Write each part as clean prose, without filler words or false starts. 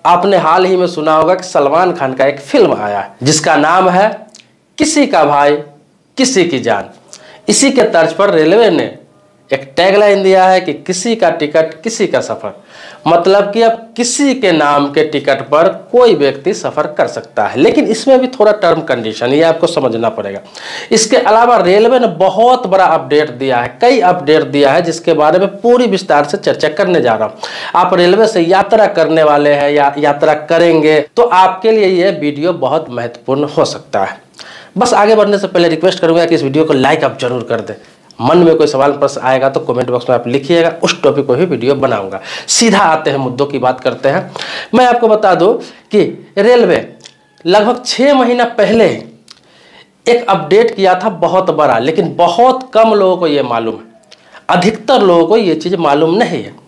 आपने हाल ही में सुना होगा कि सलमान खान का एक फिल्म आया है जिसका नाम है किसी का भाई किसी की जान। इसी के तर्ज पर रेलवे ने एक टैगलाइन दिया है कि किसी का टिकट किसी का सफर। मतलब कि अब किसी के नाम के टिकट पर कोई व्यक्ति सफर कर सकता है, लेकिन इसमें भी थोड़ा टर्म कंडीशन ये आपको समझना पड़ेगा। इसके अलावा रेलवे ने बहुत बड़ा अपडेट दिया है, कई अपडेट दिया है जिसके बारे में पूरी विस्तार से चर्चा करने जा रहा हूं। आप रेलवे से यात्रा करने वाले हैं या यात्रा करेंगे तो आपके लिए यह वीडियो बहुत महत्वपूर्ण हो सकता है। बस आगे बढ़ने से पहले रिक्वेस्ट करूंगा कि इस वीडियो को लाइक आप जरूर कर दें। मन में कोई सवाल प्रश्न आएगा तो कमेंट बॉक्स में आप लिखिएगा, उस टॉपिक को ही वीडियो बनाऊंगा। सीधा आते हैं मुद्दों की बात करते हैं। मैं आपको बता दूं कि रेलवे लगभग 6 महीना पहले एक अपडेट किया था बहुत बड़ा, लेकिन बहुत कम लोगों को यह मालूम है, अधिकतर लोगों को यह चीज मालूम नहीं है।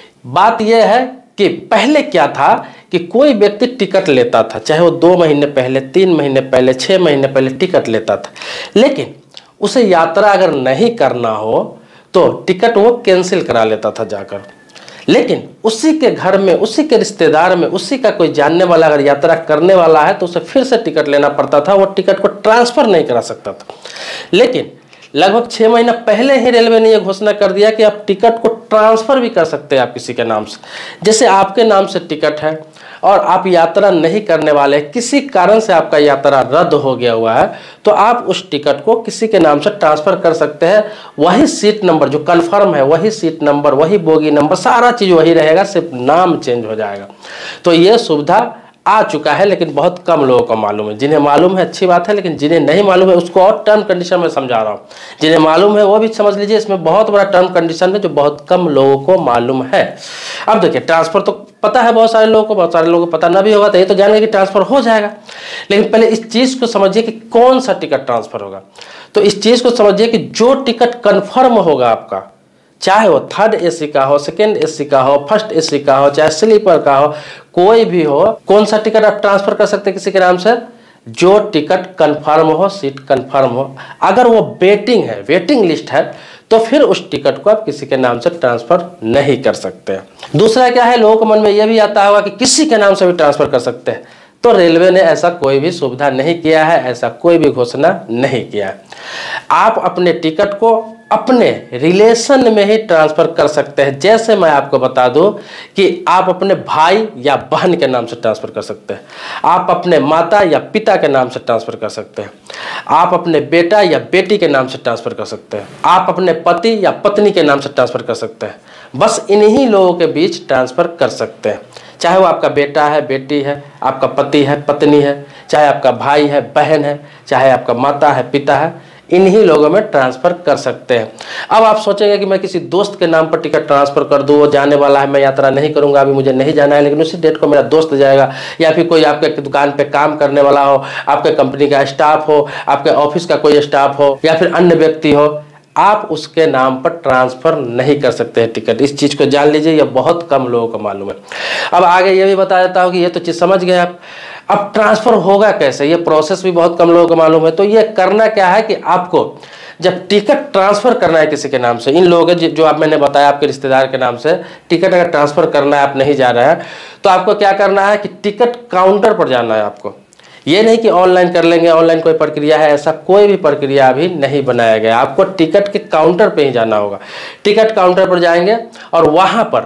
बात यह है कि पहले क्या था कि कोई व्यक्ति टिकट लेता था, चाहे वो 2 महीने पहले, 3 महीने पहले, 6 महीने पहले टिकट लेता था, लेकिन उसे यात्रा अगर नहीं करना हो तो टिकट वो कैंसिल करा लेता था जाकर। लेकिन उसी के घर में, उसी के रिश्तेदार में, उसी का कोई जानने वाला अगर यात्रा करने वाला है तो उसे फिर से टिकट लेना पड़ता था, वो टिकट को ट्रांसफर नहीं करा सकता था। लेकिन लगभग 6 महीना पहले ही रेलवे ने यह घोषणा कर दिया कि आप टिकट को ट्रांसफर भी कर सकते हैं आप किसी के नाम से। जैसे आपके नाम से टिकट है और आप यात्रा नहीं करने वाले, किसी कारण से आपका यात्रा रद्द हो गया हुआ है, तो आप उस टिकट को किसी के नाम से ट्रांसफर कर सकते हैं। वही सीट नंबर जो कंफर्म है, वही सीट नंबर, वही बोगी नंबर, सारा चीज वही रहेगा, सिर्फ नाम चेंज हो जाएगा। तो ये सुविधा आ चुका है, लेकिन बहुत कम लोगों को मालूम है। जिन्हें मालूम है अच्छी बात है, लेकिन जिन्हें नहीं मालूम है उसको और टर्म कंडीशन में समझा रहा हूँ। जिन्हें मालूम है वो भी समझ लीजिए, इसमें बहुत बड़ा टर्म कंडीशन है जो बहुत कम लोगों को मालूम है। अब देखिए, ट्रांसफर तो पता है बहुत सारे लोगों को, बहुत सारे लोगों को पता ना भी होगा, तो ये तो जानेंगे कि ट्रांसफर हो जाएगा। लेकिन पहले इस चीज को समझिए कि कौन सा टिकट ट्रांसफर होगा। तो इस चीज को समझिए कि जो टिकट कन्फर्म होगा आपका, चाहे वो 3rd AC का हो, 2nd AC का हो, 1st AC का हो, चाहे स्लीपर का हो, कोई भी हो, कौन सा टिकट आप ट्रांसफर कर सकते हैं किसी के नाम से? जो टिकट कंफर्म हो, सीट कंफर्म हो। अगर वो वेटिंग है, वेटिंग लिस्ट है, तो फिर उस टिकट को आप किसी के नाम से ट्रांसफर नहीं कर सकते। दूसरा क्या है, लोगों के मन में यह भी आता होगा कि किसी के नाम से भी ट्रांसफर कर सकते हैं। तो रेलवे ने ऐसा कोई भी सुविधा नहीं किया है, ऐसा कोई भी घोषणा नहीं किया है। आप अपने टिकट को अपने रिलेशन में ही ट्रांसफर कर सकते हैं। जैसे मैं आपको बता दूं कि आप अपने भाई या बहन के नाम से ट्रांसफर कर सकते हैं, आप अपने माता या पिता के नाम से ट्रांसफर कर सकते हैं, आप अपने बेटा या बेटी के नाम से ट्रांसफर कर सकते हैं, आप अपने पति या पत्नी के नाम से ट्रांसफर कर सकते हैं। बस इन्हीं लोगों के बीच ट्रांसफर कर सकते हैं, चाहे वो आपका बेटा है, बेटी है, आपका पति है, पत्नी है, चाहे आपका भाई है, बहन है, चाहे आपका माता है, पिता है, इन्हीं लोगों में ट्रांसफर कर सकते हैं। अब आप सोचेंगे कि मैं किसी दोस्त के नाम पर टिकट ट्रांसफर कर दूं, वो जाने वाला है, मैं यात्रा नहीं करूंगा, अभी मुझे नहीं जाना है, लेकिन उसी डेट को मेरा दोस्त जाएगा, या फिर कोई आपके दुकान पे काम करने वाला हो, आपके कंपनी का स्टाफ हो, आपके ऑफिस का कोई स्टाफ हो, या फिर अन्य व्यक्ति हो, आप उसके नाम पर ट्रांसफर नहीं कर सकते हैं टिकट। इस चीज को जान लीजिए, यह बहुत कम लोगों को मालूम है। अब आगे ये भी बता देता हूँ कि ये तो चीज समझ गए आप। अब ट्रांसफर होगा कैसे, ये प्रोसेस भी बहुत कम लोगों को मालूम है। तो ये करना क्या है कि आपको जब टिकट ट्रांसफर करना है किसी के नाम से, इन लोगों के जो आप मैंने बताया आपके रिश्तेदार के नाम से टिकट अगर ट्रांसफर करना है, आप नहीं जा रहे हैं, तो आपको क्या करना है कि टिकट काउंटर पर जाना है आपको। ये नहीं कि ऑनलाइन कर लेंगे, ऑनलाइन कोई प्रक्रिया है, ऐसा कोई भी प्रक्रिया अभी नहीं बनाया गया। आपको टिकट के काउंटर पे ही जाना होगा। टिकट काउंटर पर जाएंगे और वहां पर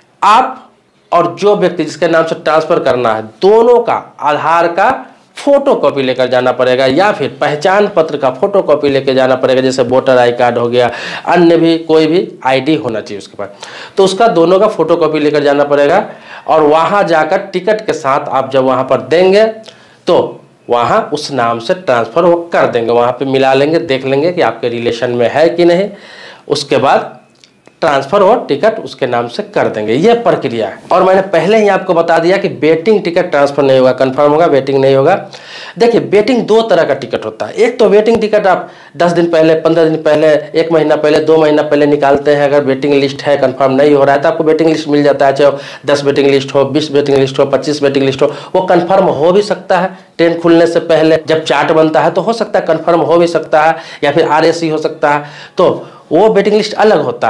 आप और जो व्यक्ति जिसके नाम से ट्रांसफर करना है, दोनों का आधार का फोटो कॉपी लेकर जाना पड़ेगा, या फिर पहचान पत्र का फोटो कॉपी लेकर जाना पड़ेगा, जैसे वोटर आई कार्ड हो गया, अन्य भी कोई भी आईडी होना चाहिए उसके पास, तो उसका दोनों का फोटो कॉपी लेकर जाना पड़ेगा। और वहां जाकर टिकट के साथ आप जब वहां पर देंगे तो वहां उस नाम से ट्रांसफर वो कर देंगे, वहां पे मिला लेंगे, देख लेंगे कि आपके रिलेशन में है कि नहीं, उसके बाद ट्रांसफर और टिकट उसके नाम से कर देंगे। ये प्रक्रिया है। और मैंने पहले ही आपको बता दिया कि वेटिंग टिकट ट्रांसफर नहीं होगा, कंफर्म होगा, वेटिंग नहीं होगा। देखिए, वेटिंग 2 तरह का टिकट होता है। एक तो वेटिंग टिकट आप 10 दिन पहले, 15 दिन पहले, 1 महीना पहले, 2 महीना पहले निकालते हैं। अगर वेटिंग लिस्ट है, कंफर्म नहीं हो रहा है, तो आपको वेटिंग लिस्ट मिल जाता है, चाहे 10 वेटिंग लिस्ट हो, 20 वेटिंग लिस्ट हो, 25 वेटिंग लिस्ट हो, वो कंफर्म हो भी सकता है। ट्रेन खुलने से पहले जब चार्ट बनता है तो हो सकता है कंफर्म हो भी सकता है, या फिर RAC हो सकता है, तो वो वेटिंग लिस्ट अलग होता है।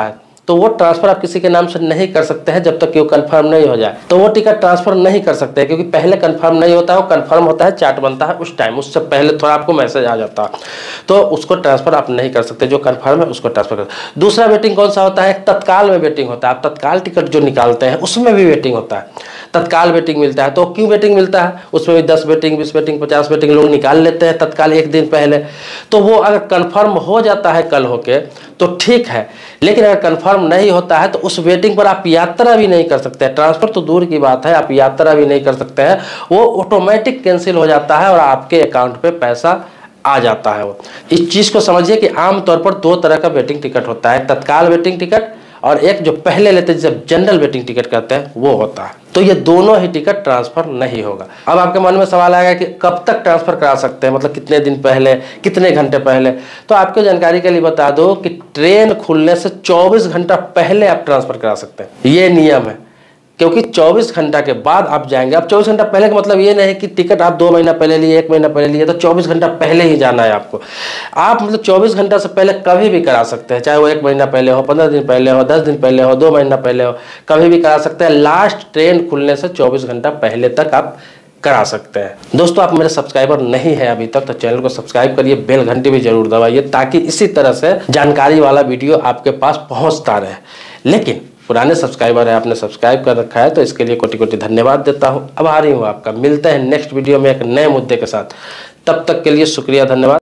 तो वो ट्रांसफ़र आप किसी के नाम से नहीं कर सकते हैं जब तक कि वो कंफर्म नहीं हो जाए। तो वो टिकट ट्रांसफ़र नहीं कर सकते क्योंकि पहले कंफर्म नहीं होता है, वो कंफर्म होता है, चार्ट बनता है उस टाइम, उससे पहले थोड़ा आपको मैसेज आ जाता है, तो उसको ट्रांसफ़र आप नहीं कर सकते। जो कंफर्म है उसको ट्रांसफ़र कर। दूसरा वेटिंग कौन सा होता है? तत्काल में वेटिंग होता है। आप तत्काल टिकट जो निकालते हैं उसमें भी वेटिंग होता है, तत्काल वेटिंग मिलता है। तो क्यों वेटिंग मिलता है? उसमें भी 10 वेटिंग, 20 वेटिंग, 50 वेटिंग लोग निकाल लेते हैं तत्काल एक दिन पहले। तो वो अगर कंफर्म हो जाता है कल होके तो ठीक है, लेकिन अगर कंफर्म नहीं होता है तो उस वेटिंग पर आप यात्रा भी नहीं कर सकते हैं। ट्रांसफ़र तो दूर की बात है, आप यात्रा भी नहीं कर सकते हैं, वो ऑटोमेटिक कैंसिल हो जाता है और आपके अकाउंट पे पैसा आ जाता है। वो इस चीज़ को समझिए कि आमतौर पर 2 तरह का वेटिंग टिकट होता है, तत्काल वेटिंग टिकट और एक जो पहले लेते हैं जब जनरल वेटिंग टिकट कहते हैं वो होता है। तो ये दोनों ही टिकट ट्रांसफ़र नहीं होगा। अब आपके मन में सवाल आएगा कि कब तक ट्रांसफ़र करा सकते हैं, मतलब कितने दिन पहले, कितने घंटे पहले? तो आपको जानकारी के लिए बता दो कि ट्रेन खुलने से 24 घंटा पहले आप ट्रांसफ़र करा सकते हैं, ये नियम है। क्योंकि 24 घंटा के बाद आप जाएंगे। अब 24 घंटा पहले का मतलब ये नहीं कि टिकट आप 2 महीना पहले लिए, 1 महीना पहले लिए, तो 24 घंटा पहले ही जाना है आपको। आप मतलब 24 घंटा से पहले कभी भी करा सकते हैं, चाहे वो 1 महीना पहले हो, 15 दिन पहले हो, 10 दिन पहले हो, 2 महीना पहले हो, कभी भी करा सकते हैं। लास्ट ट्रेन खुलने से 24 घंटा पहले तक आप करा सकते हैं। दोस्तों, आप मेरे सब्सक्राइबर नहीं है अभी तक तो चैनल को सब्सक्राइब करिए, बेल घंटी भी जरूर दबाइए ताकि इसी तरह से जानकारी वाला वीडियो आपके पास पहुंचता रहे। लेकिन पुराने सब्सक्राइबर है, आपने सब्सक्राइब कर रखा है तो इसके लिए कोटि कोटि धन्यवाद देता हूं। आभारी हूं आपका। मिलते हैं नेक्स्ट वीडियो में एक नए मुद्दे के साथ, तब तक के लिए शुक्रिया, धन्यवाद।